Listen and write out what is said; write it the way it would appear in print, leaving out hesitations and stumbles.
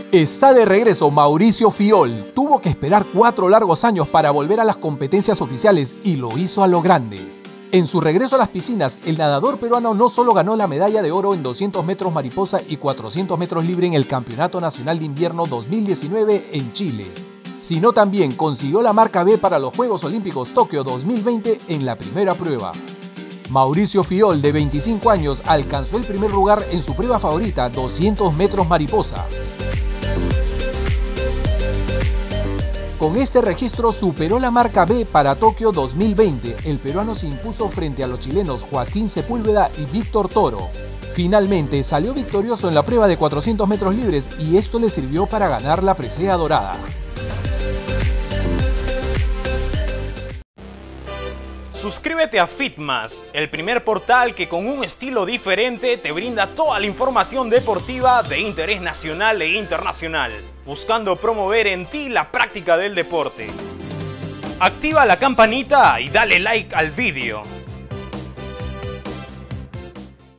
Está de regreso Mauricio Fiol. Tuvo que esperar 4 largos años para volver a las competencias oficiales y lo hizo a lo grande. En su regreso a las piscinas, el nadador peruano no solo ganó la medalla de oro en 200 metros mariposa y 400 metros libre en el Campeonato Nacional de Invierno 2019 en Chile, sino también consiguió la marca B para los Juegos Olímpicos Tokio 2020 en la primera prueba. Mauricio Fiol, de 25 años, alcanzó el primer lugar en su prueba favorita, 200 metros mariposa. Con este registro superó la marca B para Tokio 2020. El peruano se impuso frente a los chilenos Joaquín Sepúlveda y Víctor Toro. Finalmente salió victorioso en la prueba de 400 metros libres y esto le sirvió para ganar la presea dorada. Suscríbete a Fitmas, el primer portal que con un estilo diferente te brinda toda la información deportiva de interés nacional e internacional, buscando promover en ti la práctica del deporte. Activa la campanita y dale like al vídeo.